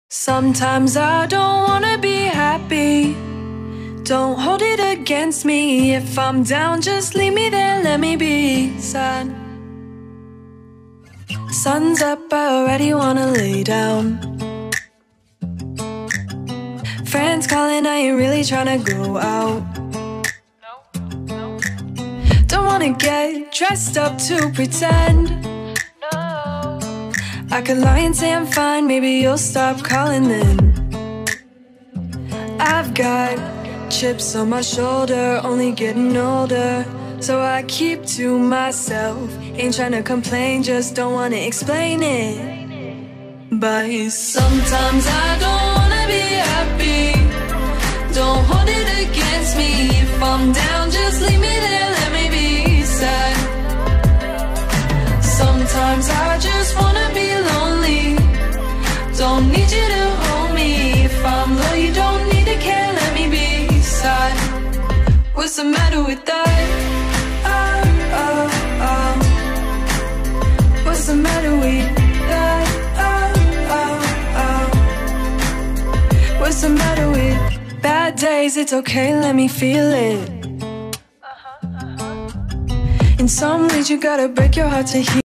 Sometimes I don't wanna be happy. Don't hold it against me. If I'm down, just leave me there, let me be sad. Sun's up, I already wanna lay down. Friends calling, I ain't really tryna go out. Don't wanna get dressed up to pretend. I could lie and say I'm fine, maybe you'll stop calling then. I've got chips on my shoulder, only getting older, so I keep to myself. Ain't tryna complain, just don't wanna explain it. But sometimes I don't wanna be happy. Don't hold it against me. If I'm down, just leave me there, let me be sad. Sometimes I just wanna be lonely. Don't need you to hold me. If I'm low, you don't need to care, let me be sad. What's the matter with that? Oh, oh, oh. What's the matter with that? Oh, oh, oh. What's the matter with bad days? It's okay, let me feel it. In some ways you gotta break your heart to heal.